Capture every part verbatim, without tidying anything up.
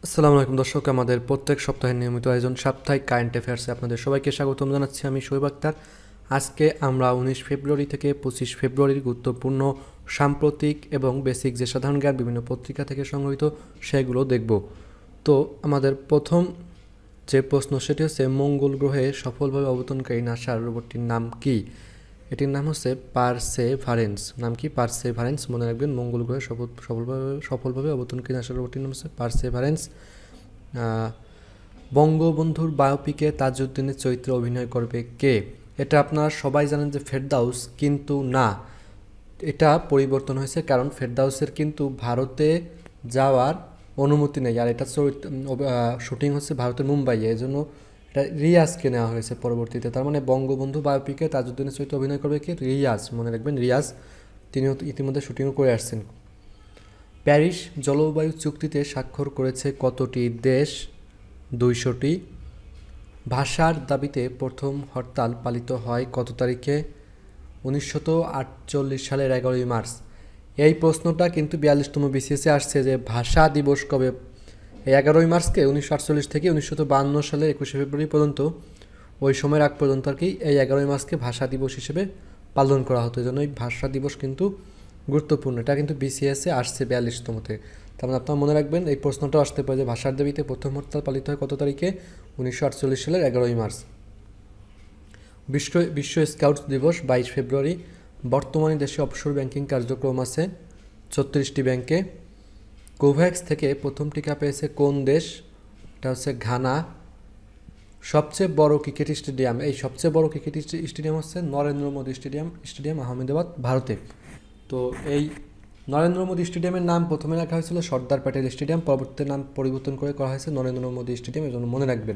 আসসালামু আলাইকুম দর্শক, আমাদের প্রত্যেক সপ্তাহের নিয়মিত আয়োজন সাপ্তাহিক কারেন্ট অ্যাফেয়ার্সে আপনাদের সবাইকে স্বাগতম জানাচ্ছি। আমি শোয়েব আক্তার। আজকে আমরা উনিশ ফেব্রুয়ারি থেকে পঁচিশ ফেব্রুয়ারির গুরুত্বপূর্ণ সাম্প্রতিক এবং বেসিক যে সাধারণ জ্ঞান বিভিন্ন পত্রিকা থেকে সংগৃহীত সেগুলো দেখব। তো আমাদের প্রথম যে প্রশ্ন সেটি হচ্ছে, মঙ্গল গ্রহে সফলভাবে অবতরণকারী নাসার রোবটটির নাম কি? এটির নাম হচ্ছে পারসেভারেন্স। নাম কি? পারসেভারেন্স। মনে রাখবেন, মঙ্গল গ্রহে সফল সফলভাবে সফলভাবে অবতরণকারী নাসার রোবটটির নাম হচ্ছে পারসেভারেন্স। বঙ্গবন্ধুর বায়োপিকে তাজউদ্দিনের চরিত্রে অভিনয় করবে কে? এটা আপনারা সবাই জানেন যে ফেরদাউস, কিন্তু না, এটা পরিবর্তন হয়েছে, কারণ ফেরদাউসের কিন্তু ভারতে যাওয়ার অনুমতি নেই, আর এটা শুটিং হচ্ছে ভারতের মুম্বাইয়ে, এই জন্য এটা রিয়াজকে নেওয়া হয়েছে পরবর্তীতে। তার মানে বঙ্গবন্ধু বায়োপিকে তাজউদ্দিনের চরিত্রে অভিনয় করবে কি? রিয়াজ। মনে রাখবেন, রিয়াজ। তিনিও ইতিমধ্যে শুটিংও করে আসছেন। প্যারিস জলবায়ু চুক্তিতে স্বাক্ষর করেছে কতটি দেশ? দুইশোটি। ভাষার দাবিতে প্রথম হরতাল পালিত হয় কত তারিখে? উনিশশো আটচল্লিশ সালের এগারোই মার্চ। এই প্রশ্নটা কিন্তু বিয়াল্লিশতম বিসিএসে আসছে যে ভাষা দিবস কবে। এই এগারোই মার্চকে উনিশশো আটচল্লিশ থেকে উনিশশো বাহান্ন সালের একুশে ফেব্রুয়ারি পর্যন্ত, ওই সময়ের আগ পর্যন্ত আর কি, এই এগারোই মার্চকে ভাষা দিবস হিসেবে পালন করা হতো। এই জন্য এই ভাষা দিবস কিন্তু গুরুত্বপূর্ণ। এটা কিন্তু বিসিএসে আসছে বিয়াল্লিশতমতে। তার মানে আপনারা মনে রাখবেন, এই প্রশ্নটাও আসতে পারে যে ভাষার দাবিতে প্রথম হরতাল পালিত হয় কত তারিখে? উনিশশো আটচল্লিশ সালের এগারোই মার্চ। বিশ্ব বিশ্ব স্কাউটস দিবস বাইশ ফেব্রুয়ারি। বর্তমানে দেশে অফশোর ব্যাংকিং কার্যক্রম আছে ছত্রিশটি ব্যাংকে। কোভ্যাক্স থেকে প্রথম টিকা পেয়েছে কোন দেশ? এটা হচ্ছে ঘানা। সবচেয়ে বড় ক্রিকেট স্টেডিয়াম, এই সবচেয়ে বড় ক্রিকেট স্টেডিয়াম হচ্ছে নরেন্দ্র মোদী স্টেডিয়াম স্টেডিয়াম আহমেদাবাদ, ভারতে। তো এই নরেন্দ্র মোদী স্টেডিয়ামের নাম প্রথমে রাখা হয়েছিল সর্দার প্যাটেল স্টেডিয়াম, পরবর্তীতে নাম পরিবর্তন করে করা হয়েছে নরেন্দ্র মোদী স্টেডিয়াম, এই জন্য মনে রাখবেন।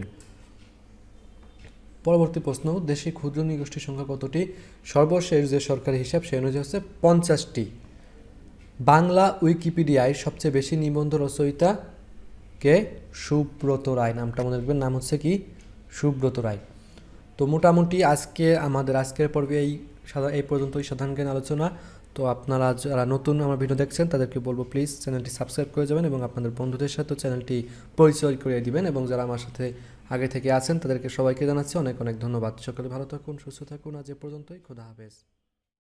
পরবর্তী প্রশ্ন, দেশে ক্ষুদ্র নৃগোষ্ঠীর সংখ্যা কতটি? সর্বশেষ যে সরকারি হিসাব সে অনুযায়ী হচ্ছে পঞ্চাশটি। বাংলা উইকিপিডিয়ায় সবচেয়ে বেশি নিবন্ধ রচয়িতা কে? সুব্রত রায়। নামটা মনে রাখবেন, নাম হচ্ছে কি? সুব্রত রায়। তো মোটামুটি আজকে আমাদের আজকের পর্বে এই এই পর্যন্তই সাধারণ জ্ঞান আলোচনা। তো আপনারা যারা নতুন আমার ভিডিও দেখছেন তাদেরকে বলবো প্লিজ চ্যানেলটি সাবস্ক্রাইব করে যাবেন এবং আপনাদের বন্ধুদের সাথে চ্যানেলটি পরিচয় করে দিবেন, এবং যারা আমার সাথে আগে থেকে আছেন তাদেরকে সবাইকে জানাচ্ছি অনেক অনেক ধন্যবাদ। সকলে ভালো থাকুন, সুস্থ থাকুন। আজ এ পর্যন্তই। খোদা হাফেজ।